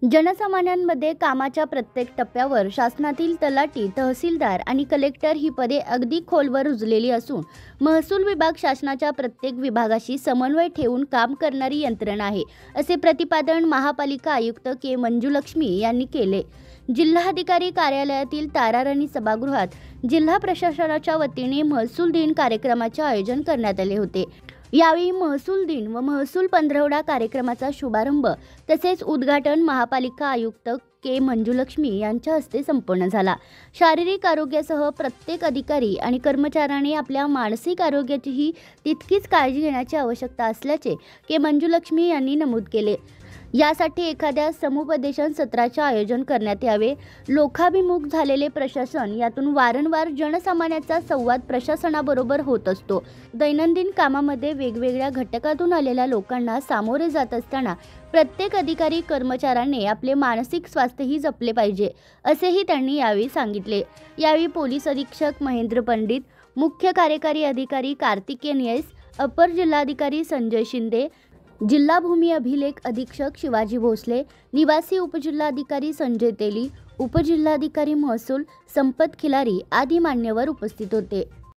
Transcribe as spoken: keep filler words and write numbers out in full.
जनसामान्यांमध्ये कामाच्या प्रत्येक टप्प्यावर शासनातील तलाठी, तहसीलदार आणि कलेक्टर ही पदे अगदी खोलवर रुजलेली असून महसूल विभाग शासनाच्या प्रत्येक विभागाशी समन्वय ठेवून काम करणारी यंत्रणा आहे, असे प्रतिपादन महापालिका आयुक्त के मंजुलक्ष्मी यांनी केले। जिल्हाधिकारी कार्यालयातील ताराराणी सभागृहात जिल्हा प्रशासनाच्या वतीने महसूल दिन कार्यक्रमाचे आयोजन करण्यात आले होते। यावेळी महसूल दिन व महसूल पंधरवडा कार्यक्रमाचा शुभारंभ तसेच उद्घाटन महापालिका आयुक्त के मंजुलक्ष्मी यांच्या हस्ते संपन्न झाला। शारीरिक आरोग्यासह प्रत्येक अधिकारी आणि कर्मचाऱ्याने आपल्या मानसिक आरोग्याचीही तितकीच काळजी घेण्याची आवश्यकता असल्याचे के मंजुलक्ष्मी यांनी नमूद केले। यासाठी एखाद्या समुपदेशन सत्राचे आयोजन करण्यात यावे। लोकाभिमुख झालेले प्रशासन यातून वारंवार जनसामान्याचा संवाद प्रशासनाबरोबर होत असतो। दैनंदिन कामामध्ये वेगवेगळ्या घटकातून आलेल्या लोकांना सामोरे जात असताना प्रत्येक अधिकारी कर्मचाऱ्याने आपले मानसिक स्वास्थ्यही जपले पाहिजे, असेही त्यांनी यावेळी सांगितले। यावेळी पोलीस अधीक्षक महेंद्र पंडित, मुख्य कार्यकारी अधिकारी कार्तिकेय एस, अपर जिल्हाधिकारी संजय शिंदे, जिल्हा भूमी अभिलेख अधीक्षक शिवाजी भोसले, निवासी उपजिल्हाधिकारी संजय तेली, उपजिल्हाधिकारी महसूल संपत खिलारी आदी मान्यवर उपस्थित होते।